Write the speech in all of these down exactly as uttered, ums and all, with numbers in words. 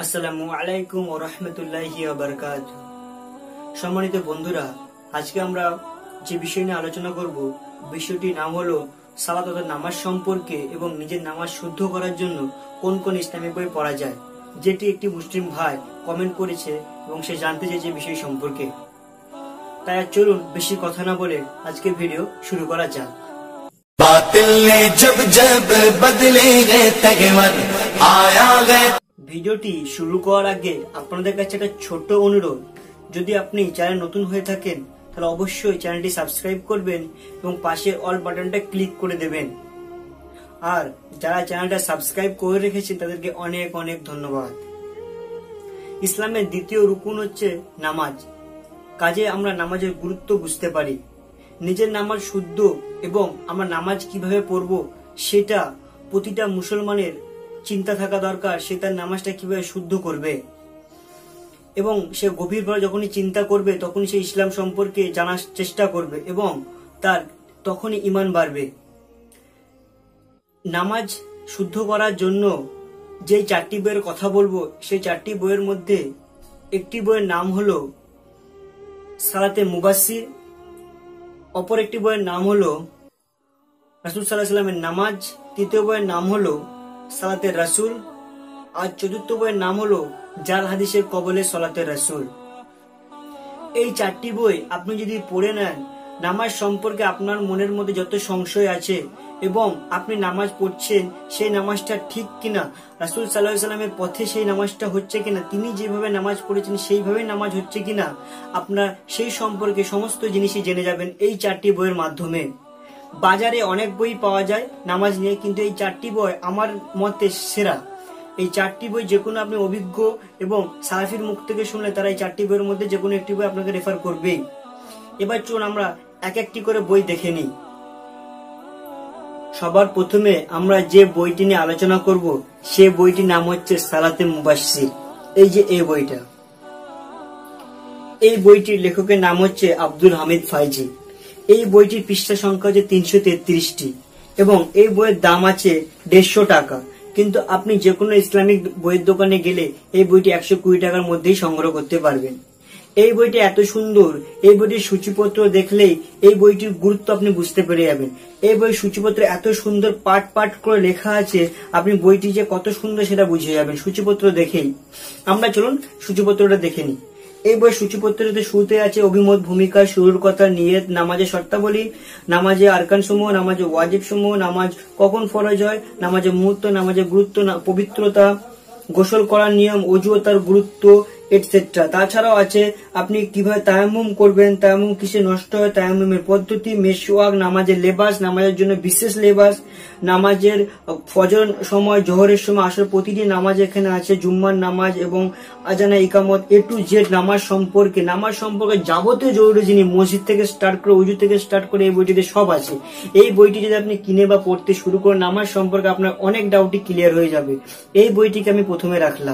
আসসালামু আলাইকুম ওয়া রাহমাতুল্লাহি ওয়া বারাকাতুহু। সম্মানিত বন্ধুরা, আজকে আমরা যে বিষয় নিয়ে আলোচনা করব, বিষয়টির নাম হলো সালাত অর্থাৎ নামাজ সম্পর্কে এবং নিজের নামাজ শুদ্ধ করার জন্য কোন কোন ইসলামিক বই পড়া যায়, যেটি একটি মুসলিম ভাই কমেন্ট করেছে এবং সে জানতে চেয়েছে বিষয় সম্পর্কে। তাই চলুন বেশি কথা না বলে আজকে ভিডিও শুরু করা যাক। ভিডিওটি শুরু করার আগে আপনাদের কাছে একটা ছোট্ট অনুরোধ, যদি আপনি চ্যানেল নতুন হয়ে থাকেন তাহলে অবশ্যই চ্যানেলটি সাবস্ক্রাইব করবেন এবং পাশের অল বাটনটা ক্লিক করে দেবেন। আর যারা চ্যানেলটা সাবস্ক্রাইব করে রেখেছেন তাদেরকে অনেক অনেক ধন্যবাদ। ইসলামের দ্বিতীয় রুকুন হচ্ছে নামাজ। কাজে আমরা নামাজের গুরুত্ব বুঝতে পারি। নিজের নামাজ শুদ্ধ এবং আমরা নামাজ কিভাবে পড়ব সেটা প্রতিটা মুসলমানের চিন্তা থাকা দরকার। সে তার নামাজটা কিভাবে শুদ্ধ করবে এবং সে গভীরভাবে যখনই চিন্তা করবে তখনই সে ইসলাম সম্পর্কে জানার চেষ্টা করবে এবং তার তখনই ঈমান বাড়বে। নামাজ শুদ্ধ করার জন্য যে চারটি বইয়ের কথা বলবো, সেই চারটি বইয়ের মধ্যে একটি বইয়ের নাম হলো সালাতে মুবাসসির, অপর একটি বইয়ের নাম হলো রাসূল সাল্লাল্লাহু আলাইহি ওয়াসাল্লামের নামাজ, তৃতীয় বইয়ের নাম হলো সালাতে রাসূল, আর চতুর্থ বইয়ের নাম হলো জাল হাদিসের কবলে সালাতে রাসূল। এই চারটি বই আপনি যদি পড়ে নেন, নামাজ সম্পর্কে আপনার মনের মধ্যে যত সংশয় আছে এবং আপনি নামাজ পড়ছেন সেই নামাজটা ঠিক কিনা, রাসূল সাল্লাল্লাহু আলাইহি ওয়াসাল্লামের পথে সেই নামাজটা হচ্ছে কিনা, তিনি যেভাবে নামাজ পড়েছেন সেইভাবে নামাজ হচ্ছে কিনা, আপনার সেই সম্পর্কে সমস্ত জিনিসই জেনে যাবেন এই চারটি বইয়ের মাধ্যমে। বাজারে অনেক বই পাওয়া যায় নামাজ নিয়ে, কিন্তু এই চারটি বই আমার মতে সেরা। এই চারটি বই যে কোনো আপনি অভিজ্ঞ এবং সালাফির মুখ থেকে শুনলে তারা এই চারটি বইয়ের মধ্যে যে কোনো একটি বই আপনাকে রেফার করবেই। এবার চলুন আমরা এক একটি করে বই দেখে নিই। সবার প্রথমে আমরা যে বইটি নিয়ে আলোচনা করব সে বইটির নাম হচ্ছে সালাতে মুবাসসির। এই যে এই বইটা, এই বইটির লেখকের নাম হচ্ছে আব্দুল হামিদ ফাইজি। এই বইটির পৃষ্ঠা সংখ্যা হচ্ছে তিনশো তেত্রিশটি এবং এই বইয়ের দাম আছে দেড়শো টাকা। কিন্তু আপনি যে কোনো ইসলামিক বইয়ের দোকানে গেলে এই বইটি একশো কুড়ি টাকার মধ্যেই সংগ্রহ করতে পারবেন। এই বইটি এত সুন্দর, এই বইটির সূচিপত্র দেখলেই এই বইটির গুরুত্ব আপনি বুঝতে পেরে যাবেন। এই বই সূচিপত্র এত সুন্দর পাট পাট করে লেখা আছে, আপনি বইটি যে কত সুন্দর সেটা বুঝে যাবেন সূচিপত্র দেখেই। আমরা চলুন সূচিপত্রটা দেখে নিই। এই বই সূচিপত্রতে শুরুতে আছে অভিমত, ভূমিকা, শুরুর কথা, নিয়ত, নামাজের শর্তাবলী, নামাজে আরকান সমূহ, নামাজে ওয়াজিব সমূহ, নামাজ কখন ফরজ হয়, নামাজের মুহূর্ত, নামাজের গুরুত্ব, পবিত্রতা, গোসল করার নিয়ম, ওযু ও তার গুরুত্ব এটসেট্রা। তাছাড়াও আছে আপনি কিভাবে তায়াম্মুম করবেন, তায়াম্মুম কিসে নষ্ট হয়, তায়াম্মুমের পদ্ধতি, মেশওয়াক, নামাজের লেবাস, নামাজের জন্য বিশেষ লেবাস, নামাজের ফজর সময়, জোহরের সময়, আসর প্রতিটি নামাজ এখানে আছে, জুম্মার নামাজ এবং আজানা, ইকামত, এ টু জেড নামাজ সম্পর্কে নামাজ সম্পর্কে যাবতীয় জরুরি জিনিস, মসজিদ থেকে স্টার্ট করে ওযু থেকে স্টার্ট করে এই বইটিতে সব আছে। এই বইটি যদি আপনি কিনে বা পড়তে শুরু করেন, নামাজ সম্পর্কে আপনার অনেক ডাউটই ক্লিয়ার হয়ে যাবে। এই বইটিকে আমি প্রথমে রাখলাম।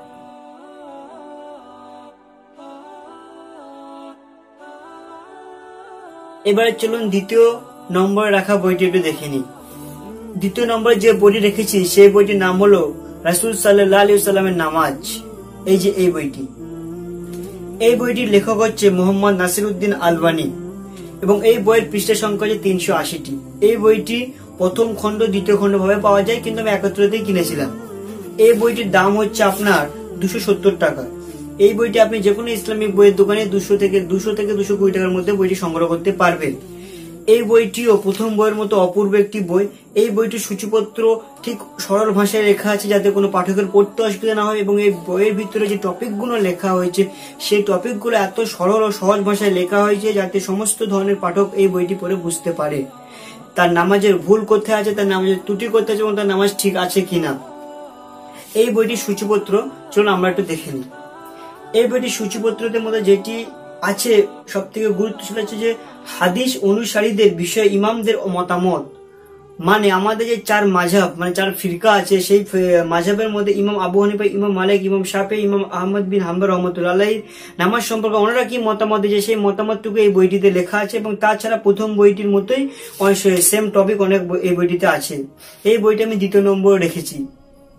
এবারে চলুন দ্বিতীয় নম্বরে রাখা বইটি একটু দেখে নিই। দ্বিতীয় নম্বরে যে বইটি রেখেছি সেই বইটির নাম হলো রাসূল সাল্লাল্লাহু আলাইহি ওয়াসাল্লামের নামাজ। এই যে এই বইটি, এই বইটির লেখক হচ্ছে মোহাম্মদ নাসিরউদ্দিন আলবানী এবং এই বইয়ের পৃষ্ঠা সংখ্যা হচ্ছে তিনশো আশিটি। এই বইটি প্রথম খণ্ড দ্বিতীয় খণ্ড ভাবে পাওয়া যায়, কিন্তু আমি একত্রতেই কিনেছিলাম। এই বইটির দাম হচ্ছে আপনার দুশো সত্তর টাকা। এই বইটি আপনি যে কোনো ইসলামিক বইয়ের দোকানে দুশো থেকে দুশো থেকে দুশো কুড়ি টাকার মধ্যে বইটি সংগ্রহ করতে পারবেন। এই বইটিও প্রথম বইয়ের মতো অপূর্ব একটি বই। এই বইটির সূচিপত্র ঠিক সরল ভাষায় লেখা আছে যাতে কোনো পাঠকের পড়তে অসুবিধা না হয়, এবং এই বইয়ের ভিতরে যে টপিকগুলো লেখা হয়েছে সেই টপিকগুলো এত সরল ও সহজ ভাষায় লেখা হয়েছে যাতে সমস্ত ধরনের পাঠক এই বইটি পড়ে বুঝতে পারে তার নামাজের ভুল কোথায় আছে, তার নামাজের ত্রুটি কোথায় আছে এবং তার নামাজ ঠিক আছে কিনা। এই বইটির সূচিপত্র চলুন আমরা একটু দেখে নিই। এই বইটির সূচিপত্রের মধ্যে যেটি আছে সব থেকে গুরুত্বশীল হচ্ছে যে হাদিস অনুসারীদের বিষয়ে ইমামদের মতামত, মানে আমাদের যে চার মাযহাব মানে চার ফিরকা আছে সেই মাযহাবের মধ্যে ইমাম আবু হানিফা, ইমাম মালিক, ইমাম শাফেঈ, ইমাম আহমদ বিন হাম্বল রাহমাতুল্লাহ আলাইহি নামাজ সম্পর্কে ওনারা কি মতামত দিয়েছে সেই মতামতটুকু এই বইটিতে লেখা আছে। এবং তাছাড়া প্রথম বইটির মতোই সেম টপিক অনেক এই বইটিতে আছে। এই বইটি আমি দ্বিতীয় নম্বরে রেখেছি।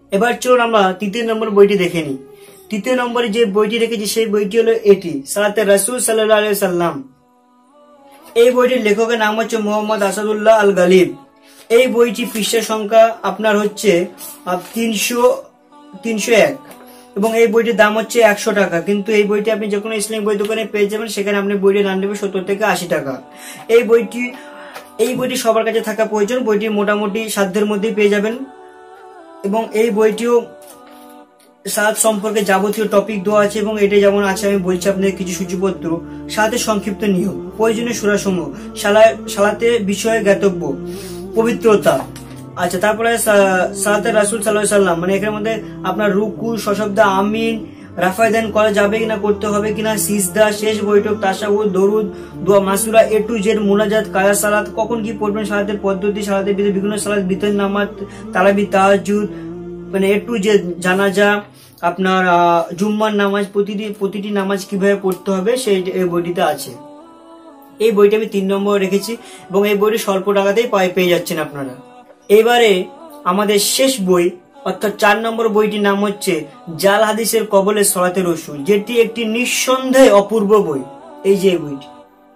এবার চলুন আমরা তৃতীয় নম্বর বইটি দেখে নিই। তৃতীয় নম্বরে যে বইটি রেখেছি সেই বইটি হলো এটি, সালাতে রাসূল সাল্লাল্লাহু আলাইহি সাল্লাম। এই বইটির লেখকের নাম হচ্ছে মোহাম্মদ আসাদুল্লাহ আল গালিব। এই বইটি পৃষ্ঠা সংখ্যা আপনার হচ্ছে তিনশো তিনশো এক এবং এই বইটির দাম হচ্ছে একশো টাকা। কিন্তু এই বইটি আপনি যে কোনো ইসলামিক বই দোকানে পেয়ে যাবেন, সেখানে আপনি বইটির দাম নেবে সত্তর থেকে আশি টাকা। এই বইটি এই বইটি সবার কাছে থাকা প্রয়োজন। বইটি মোটামুটি সাধ্যের মধ্যেই পেয়ে যাবেন এবং এই বইটিও সালাত সম্পর্কে যাবতীয় টপিক দেওয়া আছে এবং এটা যেমন আছে আমি বলছি আপনাদের কিছু সূচিপত্র, সাথে সংক্ষিপ্ত নিয়ম, প্রয়োজনীয় সূরাসমূহ, সালাতে বিষয়ে জ্ঞাতব্য, পবিত্রতা। আচ্ছা, তারপরে সালাতে রাসূল সাল্লাল্লাহু আলাইহি সাল্লাম, মানে এখানের মধ্যে আপনার রুকু, সশব্দ আমিন, রাফায়দান করা যাবে কিনা, করতে হবে কিনা, সিজদা, শেষ বৈঠক, তাশাহুদ, দরুদ, দোয়া, মাসুরা, এ টু জেড, মুনাজাত, কায়া সালাত, কখন কি পড়বেন, সালাতের পদ্ধতি, সালাতের ভিতরে বিভিন্ন সালাত, বিতর নামাজ, তারাবি, তাহাজ্জুদ, মানে এ টু জেড, জানাজা, আপনার জুম্মার নামাজ, প্রতিটি প্রতিটি নামাজ কিভাবে পড়তে হবে সেই এই বইটিতে আছে। এই বইটা আমি তিন নম্বরে রেখেছি এবং এই বইটি স্বল্প টাকাতেই পেয়ে যাচ্ছেন আপনারা। এবারে আমাদের শেষ বই অর্থাৎ চার নম্বর বইটির নাম হচ্ছে জাল হাদিসের কবলে সলাতে রসুল, যেটি একটি নিঃসন্দেহে অপূর্ব বই। এই যে বইটি,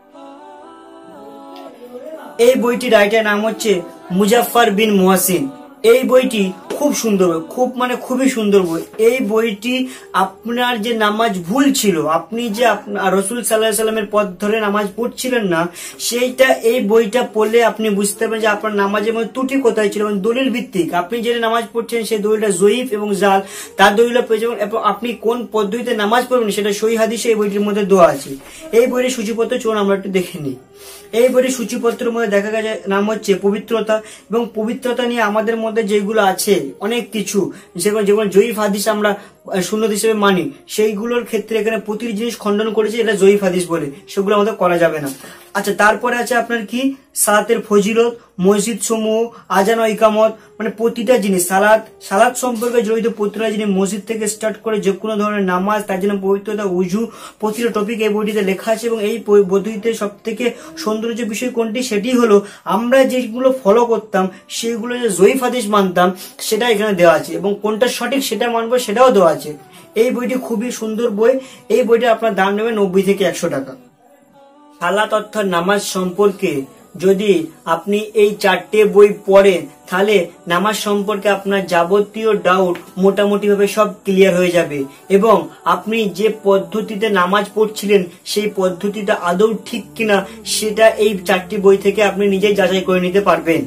এই বইটি রাইটার নাম হচ্ছে মুজাফফর বিন মুহাসিন। এই বইটি খুব সুন্দর বই, খুব মানে খুবই সুন্দর বই। এই বইটি আপনার যে নামাজ ভুল ছিল, আপনি যে রাসূল সাল্লাল্লাহু আলাইহি সাল্লামের পথ ধরে নামাজ পড়ছিলেন না, সেইটা এই বইটা পড়লে আপনি বুঝতে পারবেন যে আপনার নামাজের মধ্যে ত্রুটি কোথায় ছিল এবং দলিল ভিত্তিক আপনি যেটা নামাজ পড়ছেন সেই দলিলটা জয়ীফ এবং জাল, তার দলিলটা পেয়ে যাবেন এবং আপনি কোন পদ্ধতিতে নামাজ পড়বেন সেটা সহিহ হাদিসে এই বইটির মধ্যে দেওয়া আছে। এই বইটির সূচিপত্র চলুন আমরা একটু দেখে নিই। এই বইটির সূচিপত্রের মধ্যে দেখা গেছে নাম হচ্ছে পবিত্রতা, এবং পবিত্রতা নিয়ে আমাদের মধ্যে যেগুলো আছে অনেক কিছু, যেগুলো যেগুলো জয়ীফ হাদিস আমরা সুন্নত হিসেবে মানি, সেইগুলোর ক্ষেত্রে এখানে প্রতিটি জিনিস খণ্ডন করেছে, এটা জয়ীফ হাদিস বলে, সেগুলো আমাদের করা যাবে না। আচ্ছা, তারপরে আছে আপনার কি সালাতের ফজিলত, মসজিদ সমূহ, আজান ও ইকামত, মানে প্রতিটা জিনিস সালাত সালাত সম্পর্কে জড়িত প্রতিটা জিনিস, মসজিদ থেকে স্টার্ট করে যে কোনো ধরনের নামাজ, তার জন্য পবিত্রতা, উজু, প্রতিটা টপিক এই বইটিতে লেখা আছে। এবং এই বইটিতে সব থেকে সৌন্দর্য বিষয় কোনটি, সেটি হলো আমরা যেগুলো ফলো করতাম সেগুলো যে জয়ীফ হাদিস মানতাম সেটা এখানে দেওয়া আছে, এবং কোনটা সঠিক সেটা মানবো সেটাও দেওয়া আছে। এই বইটি খুবই সুন্দর বই। এই বইটা আপনার দাম নেবে নব্বই থেকে একশো টাকা। সালাত অর্থাৎ নামাজ সম্পর্কে যদি আপনি এই চারটে বই পড়েন তাহলে নামাজ সম্পর্কে আপনার যাবতীয় ডাউট মোটামুটি ভাবে সব ক্লিয়ার হয়ে যাবে এবং আপনি যে পদ্ধতিতে নামাজ পড়ছিলেন সেই পদ্ধতিটা আদৌ ঠিক কিনা সেটা এই চারটি বই থেকে আপনি নিজেই যাচাই করে নিতে পারবেন।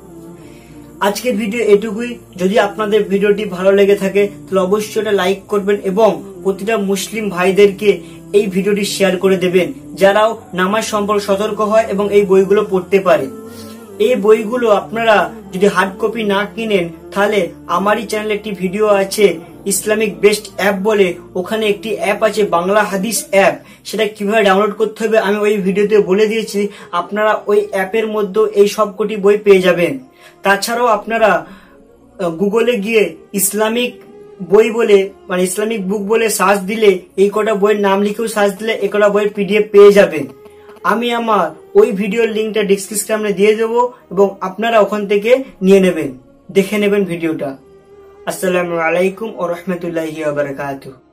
আজকের ভিডিও এটুকুই। যদি আপনাদের ভিডিওটি ভালো লেগে থাকে তাহলে অবশ্যই এটা লাইক করবেন এবং প্রতিটা মুসলিম ভাইদেরকে এই ভিডিওটি শেয়ার করে দেবেন, যারাও নামাজ সম্পর্কে সতর্ক হয় এবং এই বইগুলো পড়তে পারে। এই বইগুলো আপনারা যদি হার্ড কপি না কিনেন তাহলে আমারই চ্যানেলে একটি ভিডিও আছে ইসলামিক বেস্ট অ্যাপ বলে, ওখানে একটি অ্যাপ আছে বাংলা হাদিস অ্যাপ, সেটা কিভাবে ডাউনলোড করতে হবে আমি ওই ভিডিওতে বলে দিয়েছি। আপনারা ওই অ্যাপের মধ্যে এই সবকটি বই পেয়ে যাবেন। তাছাড়াও আপনারা গুগলে গিয়ে ইসলামিক বই বলে মানে ইসলামিক বুক বলে সার্চ দিলে এই কটা বইয়ের নাম লিখেও সার্চ দিলে এই কটা বইয়ের পিডিএফ পেয়ে যাবেন। আমি আমার ওই ভিডিওর লিঙ্কটা ডেসক্রিপশনে দিয়ে দেবো এবং আপনারা ওখান থেকে নিয়ে নেবেন, দেখে নেবেন ভিডিওটা। আসসালামু আলাইকুম ওয়া রাহমাতুল্লাহি ওয়া বারাকাতুহু।